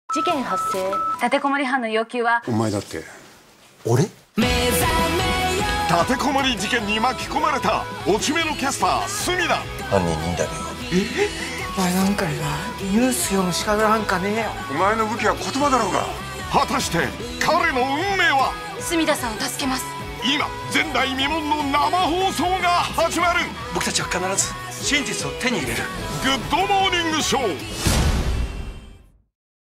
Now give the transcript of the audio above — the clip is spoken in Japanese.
事件発生。立てこもり犯の要求は。 お前だって。俺？立てこもり事件に巻き込まれた落ち目のキャスター隅田。 犯人にだけよ。 お前なんかにはニュース読む資格なんかねえよ。 お前の武器は言葉だろうが。果たして彼の運命は？ 隅田さんを助けます。 今前代未聞の生放送が始まる。 僕たちは必ず真実を手に入れる。 グッドモーニングショー。